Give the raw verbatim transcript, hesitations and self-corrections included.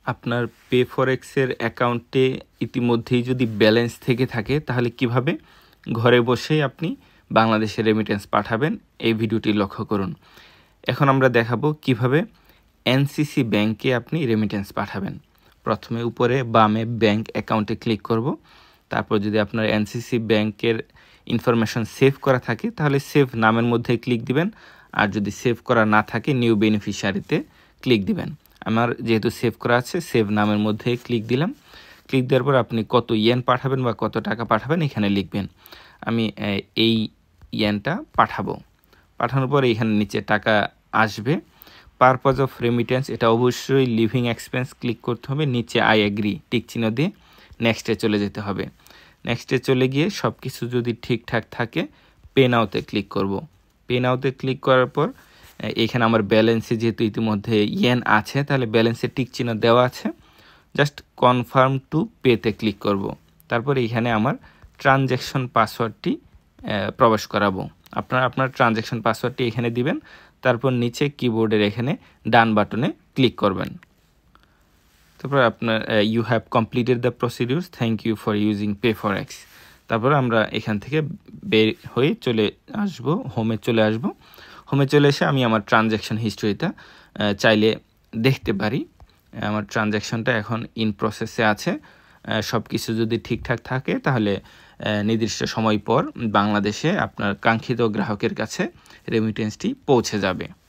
আপনার পে ফরেক্সের অ্যাকাউন্টে ইতিমধ্যেই যদি ব্যালেন্স থেকে থাকে তাহলে কিভাবে ঘরে বসেই আপনি বাংলাদেশে রেমিটেন্স পাঠাবেন এই ভিডিওটি লক্ষ্য করুন। এখন আমরা দেখাবো কিভাবে এনসিসি ব্যাংকে আপনি রেমিটেন্স পাঠাবেন। প্রথমে উপরে বামে ব্যাংক অ্যাকাউন্টে ক্লিক করব। তারপর যদি আপনার এনসিসি ব্যাংকের ইনফরমেশন সেভ করা থাকে তাহলে সেভ নামের মধ্যে ক্লিক দিবেন, আর যদি সেভ করা না থাকে নিউ বেনিফিশিয়ারিতে ক্লিক দিবেন। আমার যেহেতু সেভ করা আছে সেভ নামের মধ্যে ক্লিক দিলাম। ক্লিক দেওয়ার পর আপনি কত ইয়েন পাঠাবেন বা কত টাকা পাঠাবেন এখানে লিখবেন। আমি এই ইয়েনটা পাঠাবো। পাঠানোর পর এখানে নিচে টাকা আসবে। পারপাস অফ রেমিটেন্স, এটা অবশ্যই লিভিং এক্সপেন্স ক্লিক করতে হবে। নিচে আই এগ্রি টিক চিহ্ন দিয়ে নেক্সটে চলে যেতে হবে। নেক্সটে চলে গিয়ে সব কিছু যদি ঠিকঠাক থাকে পে নাওতে ক্লিক করব। পে নাওতে ক্লিক করার পর এখানে আমার ব্যালেন্সে যেহেতু ইতিমধ্যে ইয়েন আছে তাহলে ব্যালেন্সে টিক চিহ্ন দেওয়া আছে, জাস্ট কনফার্ম টু পেতে ক্লিক করব। তারপর এখানে আমার ট্রানজ্যাকশন পাসওয়ার্ডটি প্রবেশ করাবো। আপনারা আপনার ট্রানজ্যাকশন পাসওয়ার্ডটি এখানে দিবেন। তারপর নিচে কিবোর্ডের এখানে ডান বাটনে ক্লিক করবেন। তারপর আপনার you have completed the procedures, thank you for using pay forex. তারপর আমরা এখান থেকে বের হয়ে চলে আসব, হোমে চলে আসব। হোমে চলে এসে আমি আমার ট্রানজ্যাকশন হিস্ট্রিটা চাইলে দেখতে পারি। আমার ট্রানজ্যাকশনটা এখন ইন প্রসেসে আছে। সব কিছু যদি ঠিকঠাক থাকে তাহলে নির্দিষ্ট সময় পর বাংলাদেশে আপনার কাঙ্ক্ষিত গ্রাহকের কাছে রেমিটেন্সটি পৌঁছে যাবে।